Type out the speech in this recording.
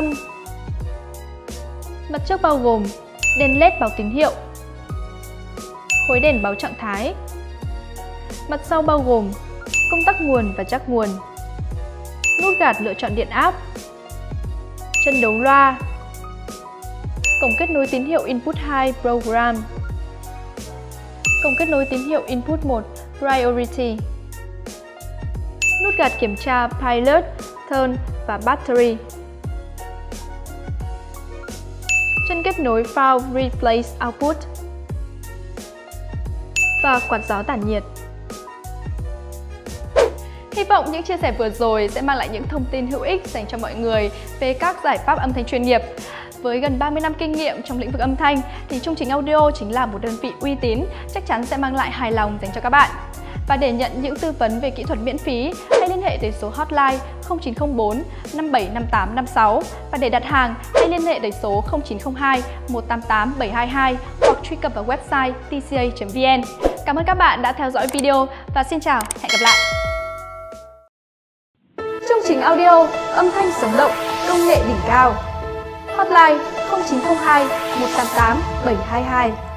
âm. Mặt trước bao gồm đèn LED báo tín hiệu, khối đèn báo trạng thái. Mặt sau bao gồm công tắc nguồn và jack nguồn, nút gạt lựa chọn điện áp, chân đấu loa, cổng kết nối tín hiệu Input 2 Program, cổng kết nối tín hiệu Input 1 Priority, nút gạt kiểm tra Pilot, Turn và Battery, chân kết nối File Replace Output và quạt gió tản nhiệt. Hy vọng những chia sẻ vừa rồi sẽ mang lại những thông tin hữu ích dành cho mọi người về các giải pháp âm thanh chuyên nghiệp. Với gần 30 năm kinh nghiệm trong lĩnh vực âm thanh thì Trung Chính Audio chính là một đơn vị uy tín, chắc chắn sẽ mang lại hài lòng dành cho các bạn. Và để nhận những tư vấn về kỹ thuật miễn phí, hãy liên hệ tới số hotline 0904 575856 và để đặt hàng, hãy liên hệ tới số 0902 188 722 hoặc truy cập vào website tca.vn. Cảm ơn các bạn đã theo dõi video và xin chào, hẹn gặp lại! Trung Chính Audio, âm thanh sống động, công nghệ đỉnh cao. Hotline 0902 188 722.